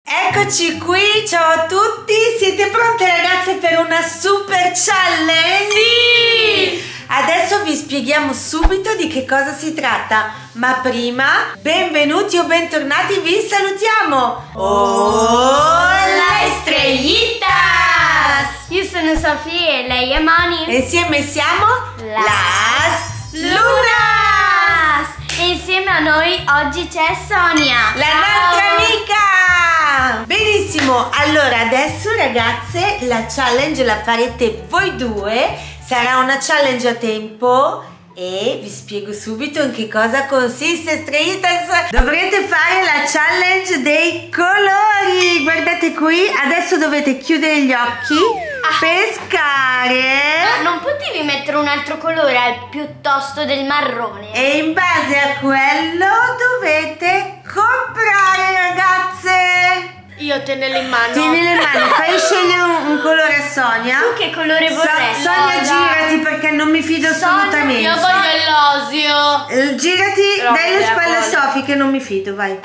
Eccoci qui, ciao a tutti, siete pronte ragazze per una super challenge? Sì! Adesso vi spieghiamo subito di che cosa si tratta, ma prima benvenuti o bentornati, vi salutiamo! Hola estrellitas! Io sono Sofia e lei è Mani. E insieme siamo Las Lunas! E insieme a noi oggi c'è Sonia, la nostra amica! Benissimo, allora adesso ragazze la challenge la farete voi due, sarà una challenge a tempo e vi spiego subito in che cosa consiste, estrellitas. Dovrete fare la challenge dei colori, guardate qui, adesso dovete chiudere gli occhi, pescare. Non potevi mettere un altro colore al piuttosto del marrone? E in base a quello dovete comprare ragazze. Io tenelo in mano. Tieni le mani, fai scegliere un colore a Sonia. Tu che colore vorresti? Sonia, girati perché non mi fido assolutamente. Io voglio l'osio. Girati, dai le spalle a Sofì che non mi fido, vai.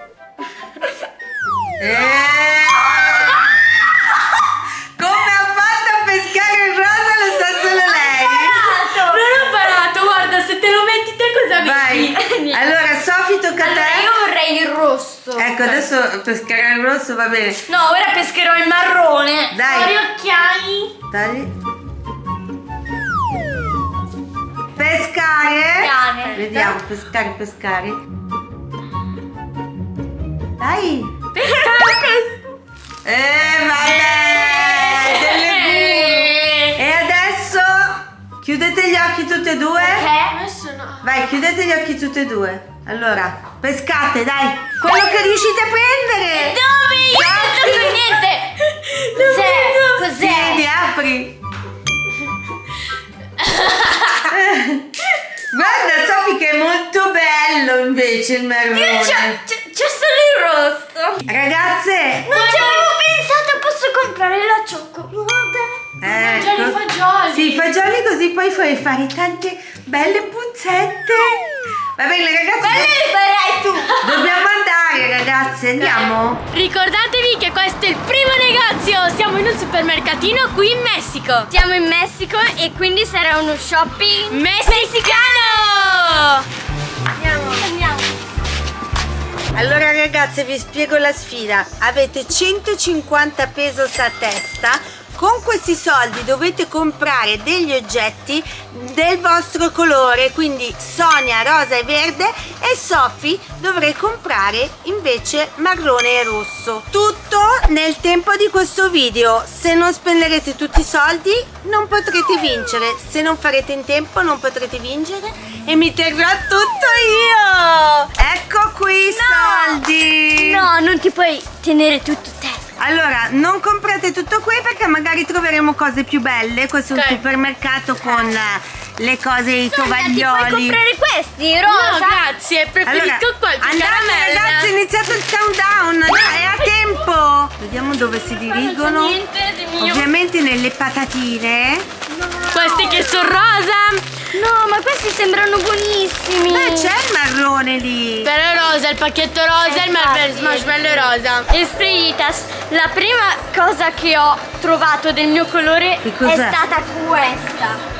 Come ha fatto a pescare il rosa lo sa solo lei. Non ho parato, guarda, se te lo metti te cosa Vai. vedi? Allora Sofì, tocca a te. Io vorrei il rosso. Ecco, adesso pescare il rosso va bene. No, ora pescherò il marrone. Dai. Ho gli occhiali. Dai. Pescare. Pescare. Vediamo, pescare. Dai. Vabbè. Delle bue. E adesso chiudete gli occhi tutte e due. Adesso no. Vai, chiudete gli occhi tutte e due. Allora, pescate, dai. Quello che riuscite a prendere. Dove? Io non so più niente. Cos'è? Sì, apri. Guarda Sofì che è molto bello invece il marrone. C'è solo il rosso. Ragazze, Non ci avevo pensato, posso comprare la cioccolata? Mangiare i fagioli. Sì, i fagioli così poi puoi fare tante belle puzzette. Va bene ragazzi, Quelle le farai tu. dobbiamo andare ragazze, andiamo. Ricordatevi che questo è il primo negozio. Siamo in un supermercatino qui in Messico. Siamo in Messico e quindi sarà uno shopping Messicano! Andiamo. Allora ragazze vi spiego la sfida. Avete 150 pesos a testa. Con questi soldi dovete comprare degli oggetti del vostro colore, quindi Sonia rosa e verde e Sofì dovrei comprare invece marrone e rosso. Tutto nel tempo di questo video. Se non spenderete tutti i soldi non potrete vincere. Se non farete in tempo non potrete vincere e mi terrò tutto io. Ecco qui i soldi. No, non ti puoi tenere tutto te. Allora, non comprate tutto qui perché magari troveremo cose più belle. Questo è un supermercato con le cose, i tovaglioli. Ti puoi comprare questi, rosa? No, grazie, preferisco qualche andate caramella. ragazzi, è iniziato il countdown, è a tempo. Vediamo dove si dirigono. Niente di mio. Ovviamente nelle patatine. Questi che sono rosa. No, ma questi sembrano buonissimi. Beh, c'è il marrone lì. Però è rosa, il pacchetto rosa e il marshmallow rosa. Estrellitas, la prima cosa che ho trovato del mio colore Che è cos'è? stata questa.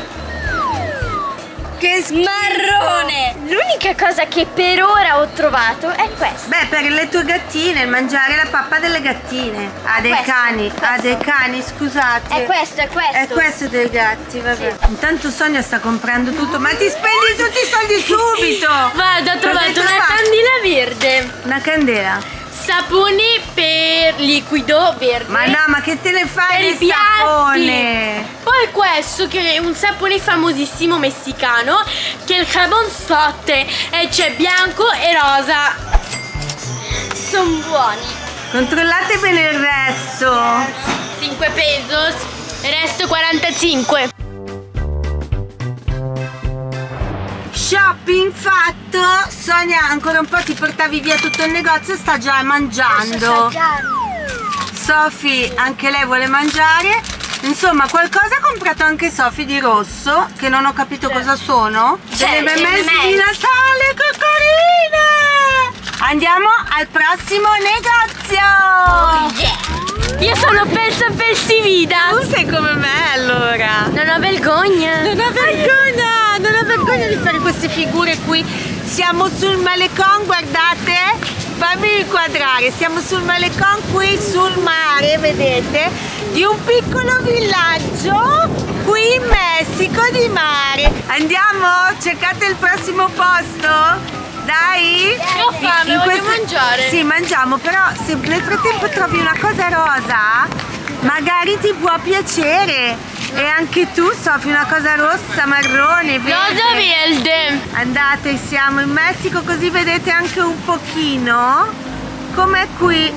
Che Marrone! L'unica cosa che per ora ho trovato è questa. Beh, per le tue gattine, mangiare la pappa delle gattine. Ah, dei questo, cani. Ah, dei cani, scusate. È questo. È questo dei gatti, vabbè. Intanto Sonia sta comprando tutto, ma ti spendi tutti i soldi subito! Vado, ho trovato una candela verde. Una candela. Sapone per liquido verde. Ma no, ma che te ne per fai i del piatti. sapone? Poi questo che è un sapone famosissimo messicano, che è il jabón sotte, e c'è bianco e rosa. Sono buoni. Controllate bene il resto. 5 pesos, resto 45. Shopping fatto. Sonia, ancora un po' ti portavi via tutto il negozio, sta già mangiando. Sofì, anche lei vuole mangiare. Insomma, qualcosa ha comprato anche Sofì di rosso, che non ho capito cosa sono. Delle bemmesse di Natale, che carine! Andiamo al prossimo negozio! fare queste figure qui. Siamo sul Malecon, guardate, fammi inquadrare, siamo sul Malecon qui sul mare, vedete, di un piccolo villaggio qui in Messico di mare. Andiamo? Cercate il prossimo posto? Dai! Ho fame, voglio mangiare. Sì, mangiamo, però se nel frattempo trovi una cosa rosa, magari ti può piacere. E anche tu, Sofì, una cosa rossa, marrone, verde. Rosa verde. Andate, siamo in Messico, così vedete anche un pochino com'è qui.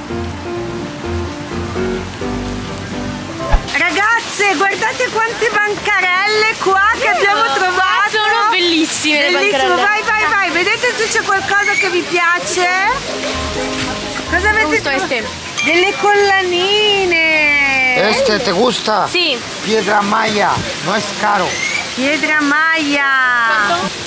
Ragazze, guardate quante bancarelle qua che abbiamo trovato. Sono bellissime le Bellissimo, bancarelle. vai, vedete se c'è qualcosa che vi piace? Cosa avete trovato? Delle collanine. Este te gusta? Sì. Piedra Maya, no es caro. Piedra Maya. Quanto?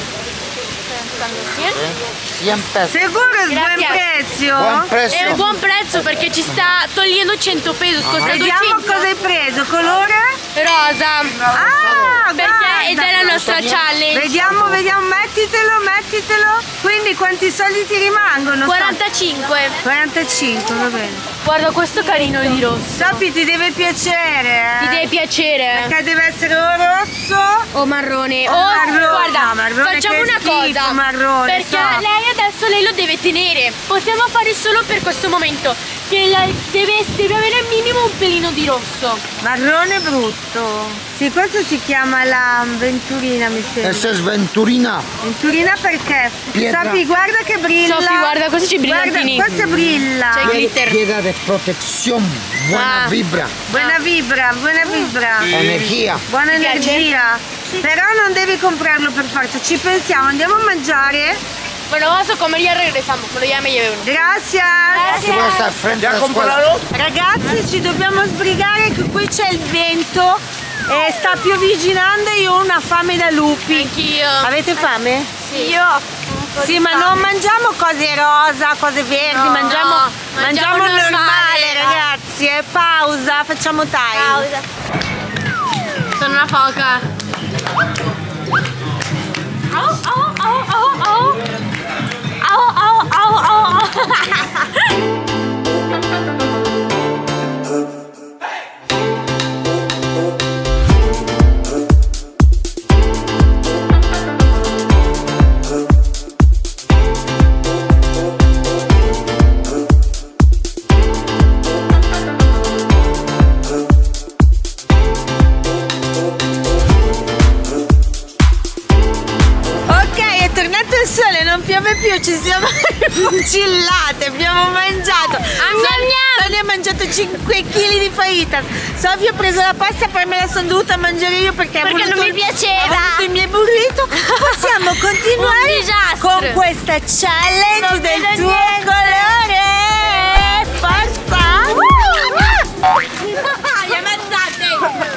100 pesos. Sicuro è buon Grazie. prezzo? Buon prezzo. È un buon prezzo perché ci sta togliendo 100 pesos, costa Vediamo 200. cosa hai preso, colore? Rosa. Ah, Perché ed è la nostra challenge. Vediamo, mettitelo. Quindi quanti soldi ti rimangono? 45. 45, va bene. Guarda questo carino di rosso. Sofì, ti deve piacere, Ti deve piacere. Perché deve essere o rosso O marrone. o O marrone. guarda, No, marrone, facciamo che una schifo, cosa. marrone, Perché so. lei adesso lo deve tenere. Possiamo fare solo per questo momento. Che deve avere minimo un pelino di rosso. Marrone brutto. Sì, questo si chiama la Venturina, mi sembra. Esa es Venturina. Venturina perché? Pietra. Sofì, guarda che brilla. Sofì, guarda, questi ci brillantini. Guarda, questo brilla. C'è glitter. Piedra de protección, buena Ah. vibra, Buona vibra, buona vibra. energía. Buona Ti piace? energia. Però non devi comprarlo per forza, ci pensiamo, andiamo a mangiare. Bueno, vamos a comer y ya regresamos. Pero ya me llevé uno. Grazie. Aquí voy a estar frente a la escuela. Ragazzi, ci dobbiamo sbrigare che qui c'è il vento e sta piovigginando e io ho una fame da lupi. Anch'io. Avete fame? Sì. Io Sì, ma non mangiamo cose rosa, cose verdi, No, mangiamo no, mangiamo normale, normale, ragazzi. Pausa, facciamo time. Sono una foca. Au, au, au, au, au. Au, au, au, au. Non piove più, ci siamo fucillate, abbiamo mangiato. Sonia ha mangiato 5 kg di fajitas. Sofia ha preso la pasta, poi me la sono dovuta mangiare io perché non mi piaceva. Ha voluto il mio burrito. Possiamo continuare Un disastro. con questa challenge Non del vedo tuo niente. colore. Forza! Le ammazzate.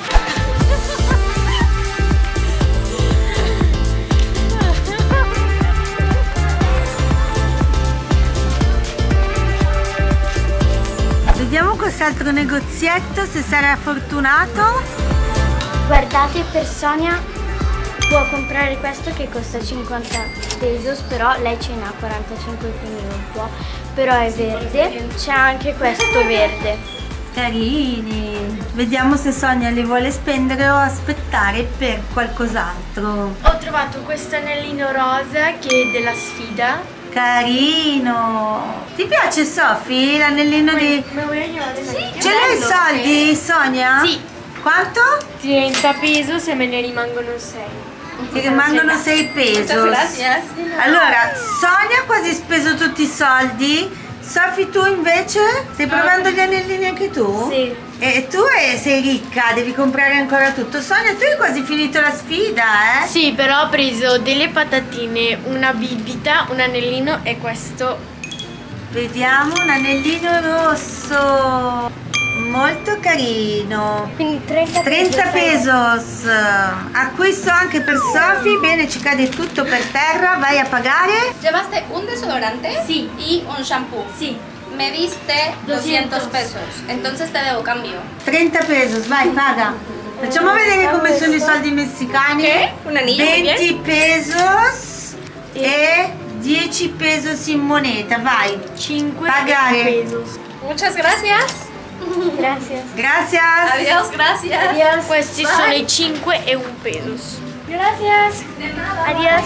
Vediamo quest'altro negozietto se sarà fortunato. Guardate, per Sonia può comprare questo che costa 50 pesos, però lei ce n'ha 45, quindi non può. Però è verde. C'è anche questo verde. Carini. Vediamo se Sonia li vuole spendere o aspettare per qualcos'altro. Ho trovato questo anellino rosa che è della sfida. Carino. Ti piace, Sofì, l'anellino di... Me voy a llevar el anillo. Ce l'hai i soldi, Sonia? Sì. Quanto? 30 pesos e me ne rimangono 6. Ti rimangono 6 pesos. Allora, Sonia ha quasi speso tutti i soldi. Sofì, tu invece? Stai provando gli anellini anche tu? Sì. E tu sei ricca, devi comprare ancora tutto. Sonia, tu hai quasi finito la sfida, eh? Sì, però ho preso delle patatine, una bibita, un anellino e questo. Vediamo un anellino rosso. Molto carino. Quindi 30 pesos. Acquisto anche per Sofì. Bene, ci cade tutto per terra. Vai a pagare. ¿Llevaste un desodorante? Sí. Y un shampoo. Sì. Me diste 200 pesos. Entonces te debo cambio. 30 pesos, vai, paga. Facciamo vedere come sono i soldi messicani. Ok, un anillo, 20 pesos e 10 pesos in moneta, vai. 5 Pagare. pesos. Muchas gracias. Gracias. Gracias. Adiós, gracias. Adiós. Questi Bye. sono i 5 e 1 pesos. Gracias. De nada. Adiós.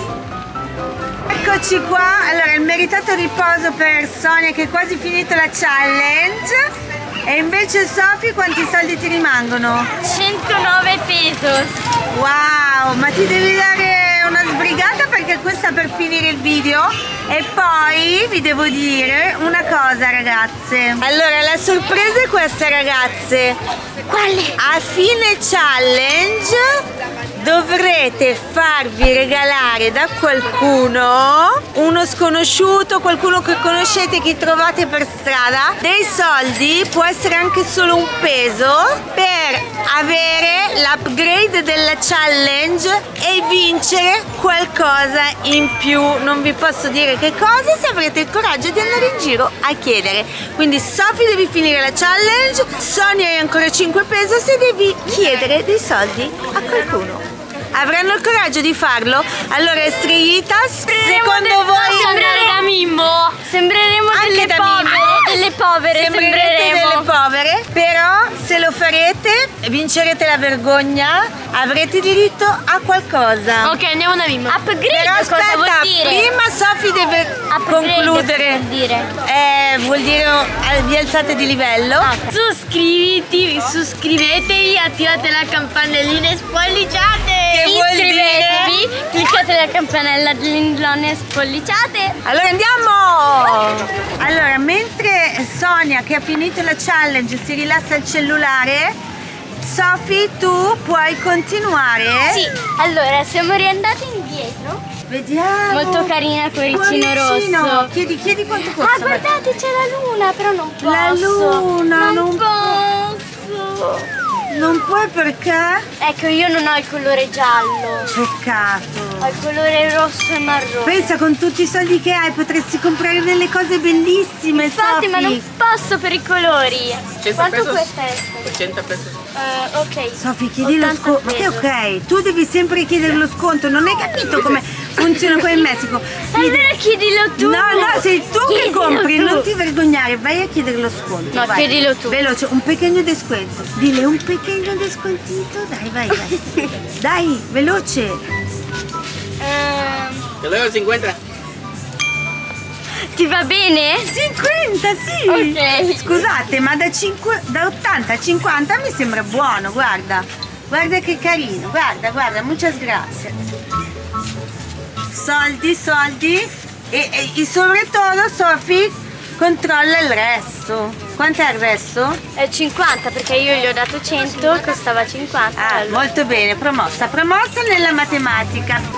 Eccoci qua, allora il meritato riposo per Sonia che è quasi finito la challenge. E invece Sofì, quanti soldi ti rimangono? 109 pesos. Wow, ma ti devi dare una sbrigata perché questa per finire il video. E poi vi devo dire una cosa, ragazze. Allora, la sorpresa è questa, ragazze. Quale? A fine challenge dovrete farvi regalare da qualcuno, uno sconosciuto, qualcuno che conoscete, che trovate per strada, dei soldi, può essere anche solo un peso, per avere l'upgrade della challenge e vincere qualcosa in più. Non vi posso dire che cosa, se avrete il coraggio di andare in giro a chiedere. Quindi Sofì, devi finire la challenge, Sonia hai ancora 5 pesos e devi chiedere dei soldi a qualcuno. Avranno il coraggio di farlo? Allora, estrellitas, secondo voi Sembrare da Mimmo. Sembreremo anche delle da povere. Mimmo? Delle povere Sembrerete sembreremo. delle povere, però se lo farete vincerete la vergogna, avrete diritto a qualcosa. Ok, andiamo da Mimmo. Upgrade Però cosa vuol aspetta, dire? prima Sofì deve Upgrade concludere. vuol dire. Vuol dire vi alzate di livello. Suscrivetevi, attivate la campanellina e spolliciate. Che vuol dire? Iscrivetevi, cliccate la campanella dell'indlone e spolliciate. Allora andiamo! Allora, mentre Sonia che ha finito la challenge si rilassa il cellulare, Sofì, tu puoi continuare? Sì, allora siamo riandati indietro. Vediamo. Molto carina, cuoricino rosso. Chiedi quanto Ah, costa. guardate, c'è la luna, però non posso. La luna, non posso. Non puoi perché? Ecco, io non ho il colore giallo, Peccato. ho il colore rosso e marrone. Pensa, con tutti i soldi che hai potresti comprare delle cose bellissime, Infatti, Sofì. ma non posso per i colori. 80 Quanto pesos? questa essere? 80 pesos. Ok. Sofì, chiedi lo 80 sconto. Ma che pesos. ok, tu devi sempre chiedere lo sconto, non hai capito come funziona qua in Messico. Allora chiedilo tu. No, sei tu che Chiedilo compri, tu. non ti vergognare, vai a chiedere lo sconto. No, vai. chiedilo tu. Veloce, un pequeño descuento. Dile un pequeño descuentito. Dai, vai. Dai, veloce. Te luego 50. Ti va bene? 50, sì. Ok. Scusate, ma da 80 a 50 mi sembra buono, guarda. Guarda che carino, guarda, muchas gracias. Soldi. E soprattutto, Sofì, controlla il resto. Quant'è il resto? 50, perché io gli ho dato 100, costava 50. Ah, allora. molto bene, promossa nella matematica.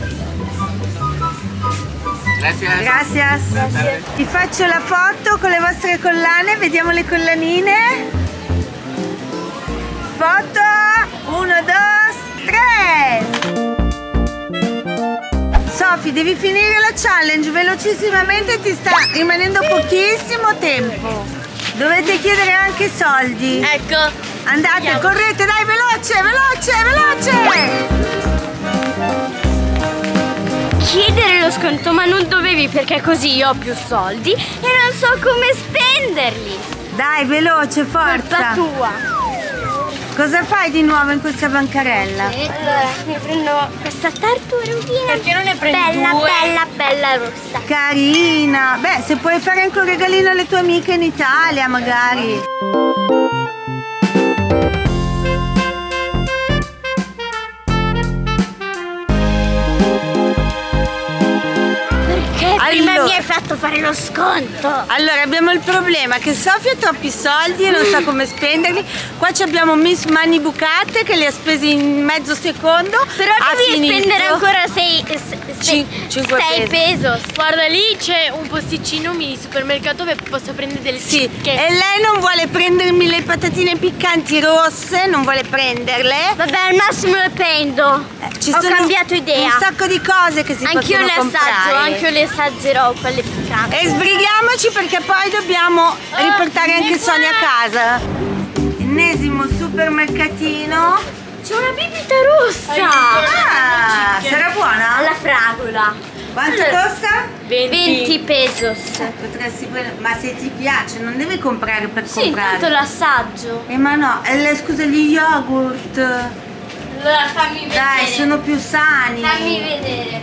Gracias. Gracias. Ti faccio la foto con le vostre collane, vediamo le collanine. Foto, 1, 2, 3. Sofì, devi finire la challenge velocissimamente, ti sta rimanendo pochissimo tempo. Dovete chiedere anche soldi. Ecco. Andate, correte, dai, veloce. Chiedere lo sconto, ma non dovevi, perché così io ho più soldi e non so come spenderli. Dai, veloce, Colpa forza. tua. Cosa fai di nuovo in questa bancarella? Allora, mi prendo questa tartarugina. Perché non ne prendi due? Bella rossa. Carina. Beh, se puoi fare anche un regalino alle tue amiche in Italia, magari. Prima mi hai fatto fare lo sconto. Allora, abbiamo il problema che Sofì ha troppi soldi e non sa come spenderli. Qua abbiamo Miss Mani Bucate che li ha spesi in mezzo secondo. Però devi spendere ancora 6 pesos. Guarda, lì c'è un posticino mini supermercato dove posso prendere delle Sì, chicche. e lei non vuole prendermi le patatine piccanti rosse, non vuole prenderle. Vabbè, al massimo le prendo. Ci Ho sono cambiato idea. un sacco di cose che si Anch'io possono le comprare. assaggio, anch'io le assaggerò quelle piccanti. E sbrighiamoci perché poi dobbiamo riportare anche Sonia a casa. Ennesimo supermercatino C'è una bibita rossa! Ah, sarà buona? Alla fragola. Quanto costa? 20 pesos. Potresti prendere, ma se ti piace non devi comprare per Sì, comprare. intanto l'assaggio. Ma no, scusa, gli yogurt. Allora fammi vedere. Dai, sono più sani. Fammi vedere.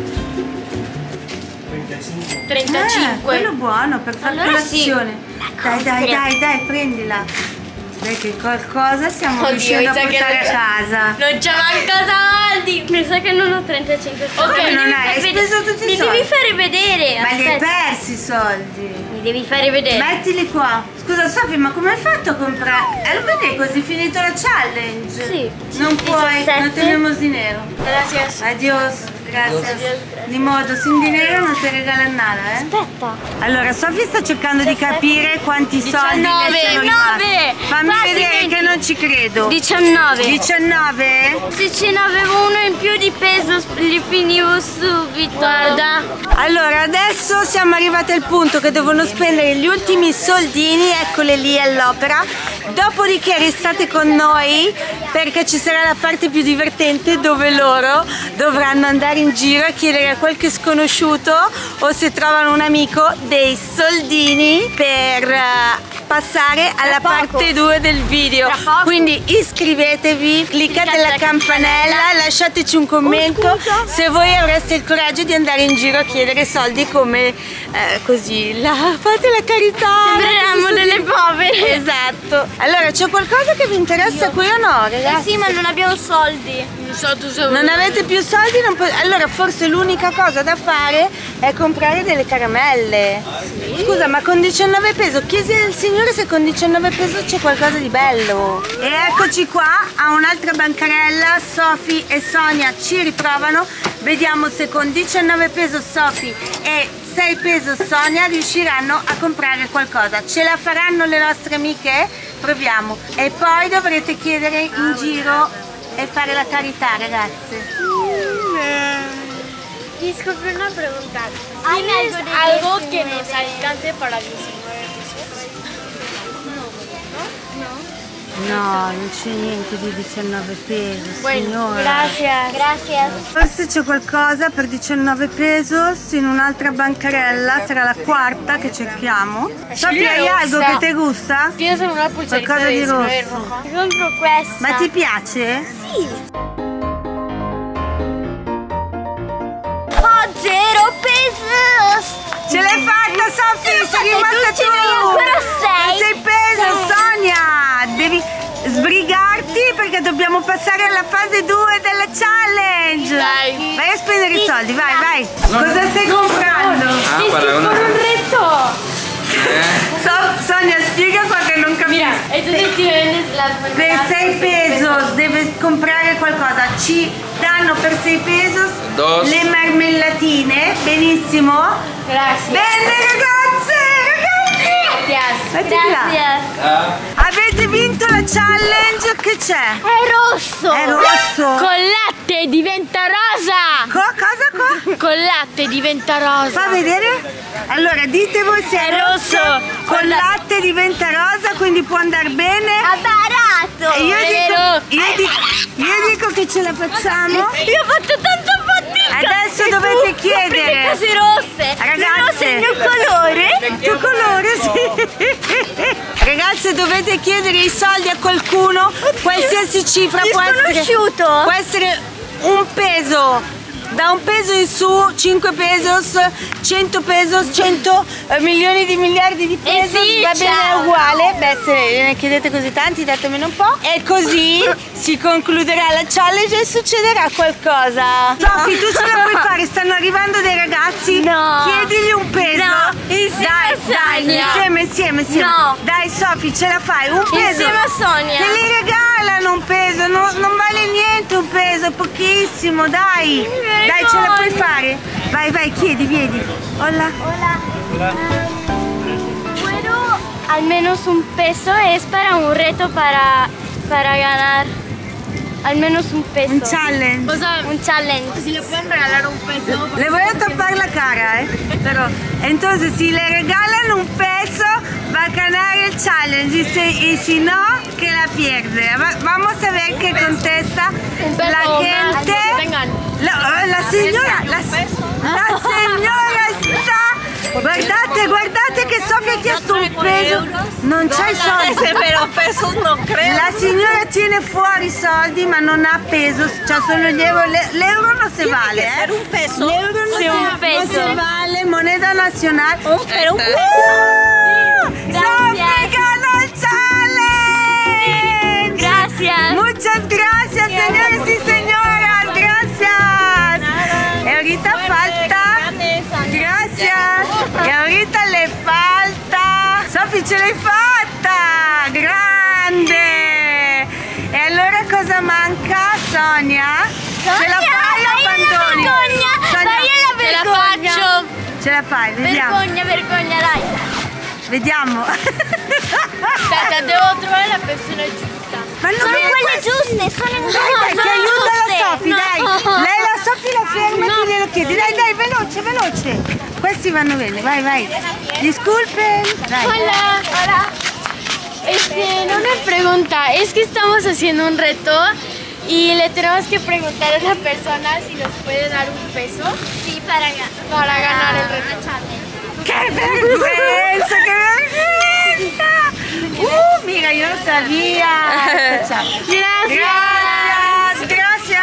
35. Quello buono per fare Allora sì. colazione. Dai, prendila. Dai che qualcosa stiamo riuscendo a portare a casa. Non c'è manco soldi. Mi sa che non ho 35 soldi. Ok, non hai speso tutti i soldi. Mi devi fare vedere. Ma li hai Aspetta. persi i soldi. Mi devi fare vedere. Mettili qua. Scusa Sofì, ma come hai fatto a comprare? Lo vedi così finito la challenge? Sì. Non puoi, 17. no tenemos dinero. Gracias. Adios, gracias. Di modo, sin dinero non ti regalan nada, eh? Aspetta. Allora, Sofì sta cercando di capire quanti soldi le sono 19. rimasti. Fammi Quasi vedere 20. che non ci credo. 19. 19? Se ce n'avevo uno in più di peso li finivo subito. Guarda. Allora, adesso siamo arrivati al punto che devono spendere gli ultimi soldini, eccole lì all'opera. Dopodiché restate con noi perché ci sarà la parte più divertente dove loro dovranno andare in giro a chiedere a qualche sconosciuto o se trovano un amico dei soldini per passare alla parte 2 del video. Quindi iscrivetevi, cliccate la campanella, lasciateci un commento se voi avreste il coraggio di andare in giro a chiedere soldi come così, fate la carità. Sembreremmo delle povere. Esatto. Allora, c'è qualcosa che vi interessa qui o no, ragazzi? Sì, ma non abbiamo soldi. Non so, tu sei Non avete più soldi? Allora forse l'unica cosa da fare è comprare delle caramelle. Scusa, ma con 19 peso, chiesi al signore se con 19 peso c'è qualcosa di bello. E eccoci qua a un'altra bancarella, Sofì e Sonia ci riprovano. Vediamo se con 19 peso Sofì e 6 peso Sonia riusciranno a comprare qualcosa. Ce la faranno le nostre amiche? Proviamo. E poi dovrete chiedere in giro e fare la carità, ragazze. Disculpe una pregunta. ¿Tienes algo que nos alcance para 19 No, non c'è niente di 19 pesos, signora. Gracias. Forse c'è qualcosa per 19 pesos in un'altra bancarella, sarà la quarta che cerchiamo. Sofì, hai algo che ti gusta? ¿Tienes alguna pulserita Qualcosa de di 19 rosso. roja? Compro questa. Ma ti piace? Sì. Ho 0 pesos. Ce l'hai fatta, Sofì, sei rimasta tu! Ne hai ancora 6. 6 pesos, Sonia! Devi sbrigarti perché dobbiamo passare alla fase 2 della challenge! Dai. Vai a spendere i soldi, vai! Cosa stai comprando? Sonia, spiega qua che non capisco. Mira, entonces si vendes las Per mermeladas. 6 pesos deve comprare qualcosa. Ci danno per 6 pesos Dos. le marmellatine. Benissimo. Gracias. Bene ragazze! Gracias. Mettiti là. Avete vinto la challenge. Che c'è? È rosso. È rosso. Con latte diventa rosa. Cosa qua? Con latte diventa rosa. Fa vedere? Allora dite voi se è rosso. Con latte diventa rosa, quindi può andare bene. È barato. E io dico che ce la facciamo. Io ho fatto tanta fatica. Adesso dovete chiedere. Le cose rosse. Ragazze. Il mio colore. Il tuo colore, sì. Ragazze, dovete chiedere i soldi a qualcuno, qualsiasi cifra può essere un peso. Da un peso in su, 5 pesos, 100 pesos, 100 milioni di miliardi di pesos, sì, va bene, ciao. è uguale. Beh, se ne chiedete così tanti, datemene un po'. E così si concluderà la challenge e succederà qualcosa. Sofì, tu ce la puoi fare, stanno arrivando dei ragazzi. No. Chiedili un peso. No, insieme a Sonia. Insieme. No. Dai Sofì, ce la fai, un peso. Insieme a Sonia. Te li regalano un peso, non vale niente un peso, è pochissimo, dai. Dai, ce la puoi fare. Vai, chiedi, vieni. Hola. Puedo al menos un peso, es para un reto para ganar al menos un peso. Un challenge. O sea, Un challenge. si le pueden regalar un peso. Le voy a tapar la cara, Pero, entonces, si le regalan un peso, va a ganar el challenge y si no, que la pierde. Vamos a ver qué contesta la gente. La señora está... Guardate che Sofia ha chiesto un peso. Non c'è i soldi. Pero pesos no creo. La signora tiene fuori i soldi ma non ha pesos, c'ha solo gli euro. L'euro non si vale, Ser un peso. L'euro non si vale, moneta nazionale. Pero un Sofia ganó el challenge. Gracias. Muchas gracias, señores y señoras. Gracias. Y ahorita falta. Gracias. E ahorita le falta. Sofì, ce l'hai fatta! Grande! E allora cosa manca, Sonia? Ce la fai o abbandoni? Sonia, Ce la faccio. ce la fai, vediamo. Vergogna, dai. Vediamo. Aspetta, devo trovare la persona giusta. Ma non Sono è quelle questo. giuste, sono in Dai, che aiuta la Sofì, dai! Lei la Sofì la ferma e tu glielo chiedi. Dai, veloce, veloce! Questi vanno bene, vai. Disculpen. Dai. Hola. No me pregunta, es que estamos haciendo un reto y le tenemos que preguntar a la persona si nos puede dar un peso. Sì, para ganar el reto. ¡Qué vergüenza, qué vergüenza! Mira, yo no sabía. Chao. Gracias.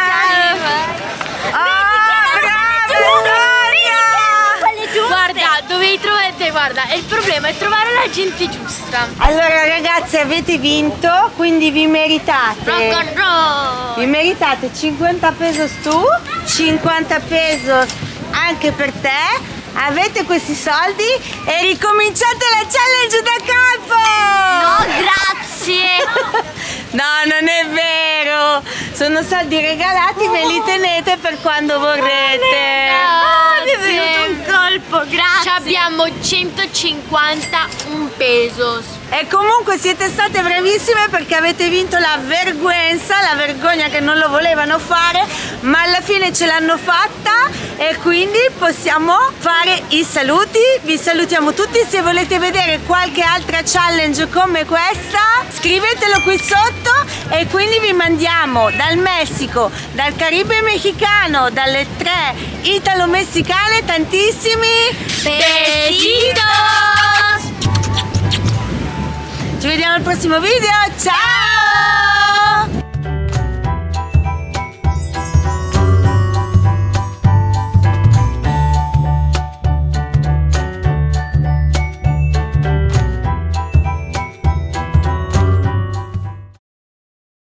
Guarda, il problema è trovare la gente giusta. Allora ragazzi, avete vinto, quindi vi meritate. Rock and roll! Vi meritate 50 pesos tu, 50 pesos anche per te. Avete questi soldi e ricominciate la challenge da capo! No, grazie! No, non è vero! Sono soldi regalati, ve li tenete per quando vorrete. Mi è venuto un colpo, grazie! Abbiamo 151 pesos. E comunque siete state bravissime perché avete vinto la vergogna che non lo volevano fare, ma alla fine ce l'hanno fatta e quindi possiamo fare i saluti. Vi salutiamo tutti, se volete vedere qualche altra challenge come questa scrivetelo qui sotto e quindi vi mandiamo dal Messico, dal Caribe messicano, dalle 3 italo-messicane tantissimi Besitos! Ci vediamo al prossimo video, ciao!